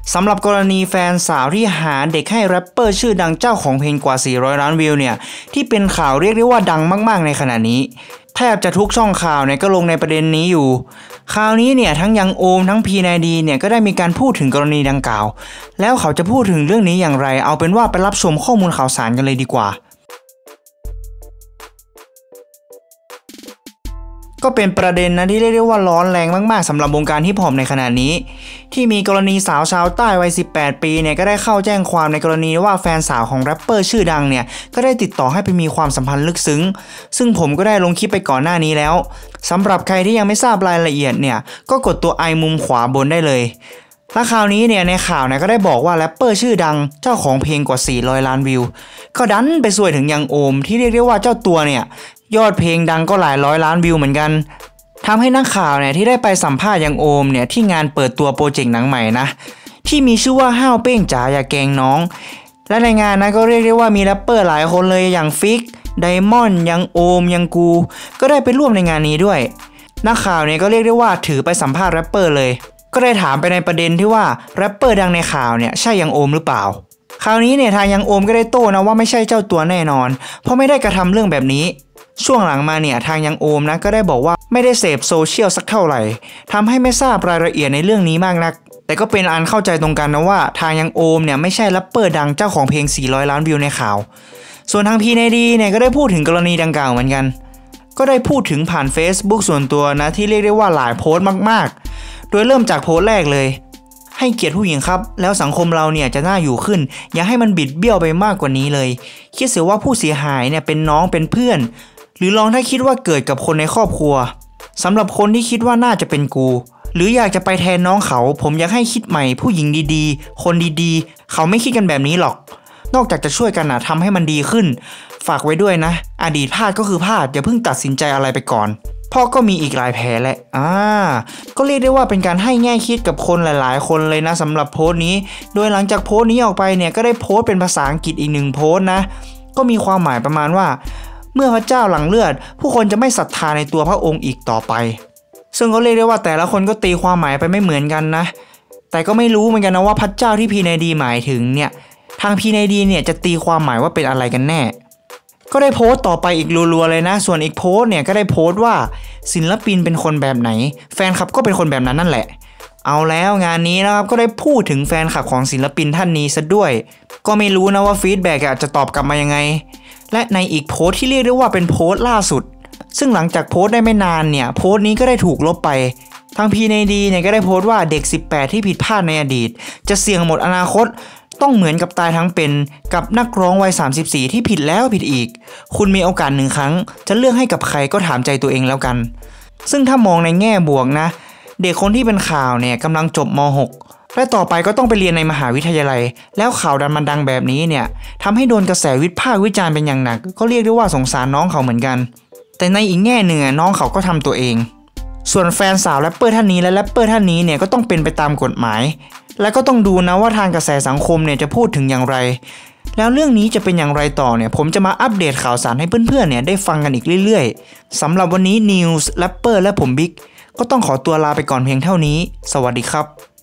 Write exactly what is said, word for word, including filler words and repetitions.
สำหรับกรณีแฟนสาวที่หาเด็กให้แรปเปอร์ชื่อดังเจ้าของเพลงกว่าสี่ร้อยล้านวิวเนี่ยที่เป็นข่าวเรียกได้ว่าดังมากๆในขณะนี้แทบจะทุกช่องข่าวเนี่ยก็ลงในประเด็นนี้อยู่คราวนี้เนี่ยทั้งยังโอมทั้งพีนายดีเนี่ยก็ได้มีการพูดถึงกรณีดังกล่าวแล้วเขาจะพูดถึงเรื่องนี้อย่างไรเอาเป็นว่าไปรับชมข้อมูลข่าวสารกันเลยดีกว่าก็เป็นประเด็นนะที่เรียกได้ว่าร้อนแรงมากๆสำหรับวงการฮิปฮอปในขณะนี้ที่มีกรณีสาวชาวใต้วัยสิบแปดปีเนี่ยก็ได้เข้าแจ้งความในกรณีว่าแฟนสาวของแรปเปอร์ชื่อดังเนี่ยก็ได้ติดต่อให้ไปมีความสัมพันธ์ลึกซึ้งซึ่งผมก็ได้ลงคลิปไปก่อนหน้านี้แล้วสำหรับใครที่ยังไม่ทราบรายละเอียดเนี่ยก็กดตัวไอมุมขวาบนได้เลยและคราวนี้เนี่ยในข่าวเนี่ยก็ได้บอกว่าแรปเปอร์ชื่อดังเจ้าของเพลงกว่าสี่ร้อยล้านวิวก็ดันไปซวยถึงยังโอมที่เรียกได้ว่าเจ้าตัวเนี่ยยอดเพลงดังก็หลายร้อยล้านวิวเหมือนกันทำให้นักข่าวเนี่ยที่ได้ไปสัมภาษณ์ยังโอมเนี่ยที่งานเปิดตัวโปรเจกต์หนังใหม่นะที่มีชื่อว่าห้าวเป้งจ๋าอย่าแกงน้องและในงานนะก็เรียกได้ว่ามีแรปเปอร์หลายคนเลยอย่างฟิกไดมอนด์ยังโอมยังกูก็ได้ไปร่วมในงานนี้ด้วยนักข่าวเนี่ยก็เรียกได้ว่าถือไปสัมภาษณ์แรปเปอร์เลยก็ได้ถามไปในประเด็นที่ว่าแรปเปอร์ดังในข่าวเนี่ยใช่ยังโอมหรือเปล่าคราวนี้เนี่ยทางยังโอมก็ได้โต้นะว่าไม่ใช่เจ้าตัวแน่นอนเพราะไม่ได้กระทำเรื่องแบบนี้ช่วงหลังมาเนี่ยทางยังโอมนะก็ได้บอกว่าไม่ได้เสพโซเชียลสักเท่าไหร่ทำให้ไม่ทราบรายละเอียดในเรื่องนี้มากนักแต่ก็เป็นอันเข้าใจตรงกันนะว่าทางยังโอมเนี่ยไม่ใช่แรปเปอร์ดังเจ้าของเพลงสี่ร้อยล้านวิวในข่าวส่วนทางพีนายดีเนี่ยก็ได้พูดถึงกรณีดังกล่าวเหมือนกันก็ได้พูดถึงผ่าน Facebook ส่วนตัวนะที่เรียกได้ว่าหลายโพสต์มากๆโดยเริ่มจากโพสต์แรกเลยให้เกียรติผู้หญิงครับแล้วสังคมเราเนี่ยจะน่าอยู่ขึ้นอย่าให้มันบิดเบี้ยวไปมากกว่านี้เลยคิดเสียว่าผู้เสียหายเนี่ยเป็นน้องเป็นเพื่อนหรือลองถ้าคิดว่าเกิดกับคนในครอบครัวสำหรับคนที่คิดว่าน่าจะเป็นกูหรืออยากจะไปแทนน้องเขาผมอยากให้คิดใหม่ผู้หญิงดีๆคนดีๆเขาไม่คิดกันแบบนี้หรอกนอกจากจะช่วยกันนะทำให้มันดีขึ้นฝากไว้ด้วยนะอดีตพลาดก็คือพลาดอย่าเพิ่งตัดสินใจอะไรไปก่อนพ่อก็มีอีกหลายแผลแหละอ่าก็เรียกได้ว่าเป็นการให้แง่คิดกับคนหลายๆคนเลยนะสำหรับโพสต์นี้โดยหลังจากโพสต์นี้ออกไปเนี่ยก็ได้โพสต์เป็นภาษาอังกฤษอีกหนึ่งโพสต์นะก็มีความหมายประมาณว่าเมื่อพระเจ้าหลั่งเลือดผู้คนจะไม่ศรัทธาในตัวพระองค์อีกต่อไปซึ่งก็เรียกได้ว่าแต่ละคนก็ตีความหมายไปไม่เหมือนกันนะแต่ก็ไม่รู้เหมือนกันนะว่าพระเจ้าที่พีนายดีหมายถึงเนี่ยทางพีนายดีเนี่ยจะตีความหมายว่าเป็นอะไรกันแน่ก็ได้โพสต์ต่อไปอีกรัวๆเลยนะส่วนอีกโพสต์เนี่ยก็ได้โพสต์ว่าศิลปินเป็นคนแบบไหนแฟนคลับก็เป็นคนแบบนั้นนั่นแหละเอาแล้วงานนี้นะครับก็ได้พูดถึงแฟนคลับของศิลปินท่านนี้ซะด้วยก็ไม่รู้นะว่าฟีดแบ็กจะตอบกลับมายังไงและในอีกโพสต์ที่เรียกได้ว่าเป็นโพสต์ล่าสุดซึ่งหลังจากโพสต์ได้ไม่นานเนี่ยโพสต์นี้ก็ได้ถูกลบไปทางพีนายดีเนี่ยก็ได้โพสต์ว่าเด็กสิบแปดที่ผิดพลาดในอดีตจะเสี่ยงหมดอนาคตต้องเหมือนกับตายทั้งเป็นกับนักร้องวัยสามสิบสี่ที่ผิดแล้วผิดอีกคุณมีโอกาสหนึ่งครั้งจะเลือกให้กับใครก็ถามใจตัวเองแล้วกันซึ่งถ้ามองในแง่บวกนะเด็กคนที่เป็นข่าวเนี่ยกำลังจบม หกและต่อไปก็ต้องไปเรียนในมหาวิทยาลัยแล้วข่าวดันมันดังแบบนี้เนี่ยทำให้โดนกระแสวิพากษ์วิจารณ์เป็นอย่างหนักก็เรียกได้ว่าสงสารน้องเขาเหมือนกันแต่ในอีกแง่หนึ่งน้องเขาก็ทำตัวเองส่วนแฟนสาวแรปเปอร์ท่านนี้และแรปเปอร์ท่านนี้เนี่ยก็ต้องเป็นไปตามกฎหมายและก็ต้องดูนะว่าทางกระแสสังคมเนี่ยจะพูดถึงอย่างไรแล้วเรื่องนี้จะเป็นอย่างไรต่อเนี่ยผมจะมาอัปเดตข่าวสารให้เพื่อนๆเนี่ยได้ฟังกันอีกเรื่อยๆสำหรับวันนี้นิวส์แรปเปอร์และผมบิ๊กก็ต้องขอตัวลาไปก่อนเพียงเท่านี้สวัสดีครับ